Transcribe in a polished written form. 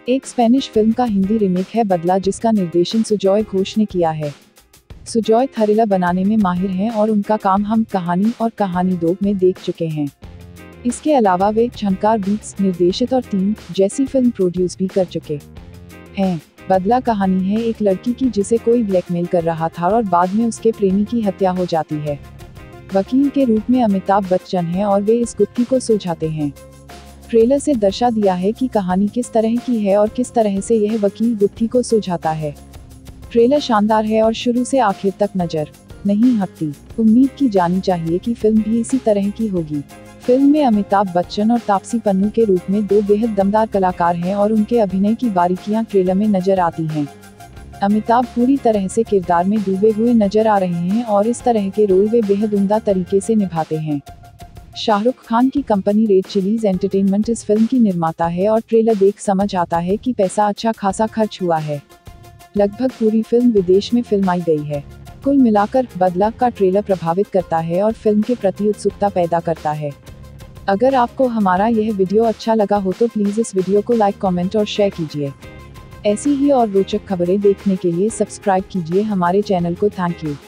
एक Spanish film का Hindi remake है बदला, जिसका निर्देशन सुजॉय घोष ने किया है। सुजॉय थ्रिलर बनाने में माहिर हैं और उनका काम हम कहानी और कहानी 2 में देख चुके हैं। इसके अलावा वे झंकार बीट्स निर्देशित और 3 जैसी फिल्म प्रोड्यूस भी कर चुके हैं। बदला कहानी है एक लड़की की जिसे कोई ब्लैकमेल कर रहा था और बाद में उसके प्रेमी की हत्या हो जाती है। वकील के रूप में अमिताभ बच्चन हैं और वे इस गुत्थी को सुलझाते हैं। ट्रेलर से दर्शा दिया है कि कहानी किस तरह की है और किस तरह से यह वकील गुत्थी को सुलझाता है। ट्रेलर शानदार है और शुरू से आखिर तक नजर नहीं हटती। उम्मीद की जानी चाहिए कि फिल्म भी इसी तरह की होगी। फिल्म में अमिताभ बच्चन और तापसी पन्नू के रूप में 2 बेहद दमदार कलाकार हैं और उनके अभिनय की बारीकियां ट्रेलर में नजर आती हैं। अमिताभ पूरी तरह से किरदार में डूबे हुए नजर आ रहे हैं और इस तरह के रोल वे बेहद उम्दा तरीके से निभाते हैं। शाहरुख खान की कंपनी रेड चिलीज एंटरटेनमेंट इस फिल्म की निर्माता है और ट्रेलर देख समझ आता है कि पैसा अच्छा खासा खर्च हुआ है। लगभग पूरी फिल्म विदेश में फिल्माई गई है। कुल मिलाकर बदला का ट्रेलर प्रभावित करता है और फिल्म के प्रति उत्सुकता पैदा करता है। अगर आपको हमारा यह वीडियो अच्छा लगा हो तो प्लीज़ इस वीडियो को लाइक, कमेंट और शेयर कीजिए। ऐसी ही और रोचक खबरें देखने के लिए सब्सक्राइब कीजिए हमारे चैनल को। Thank you.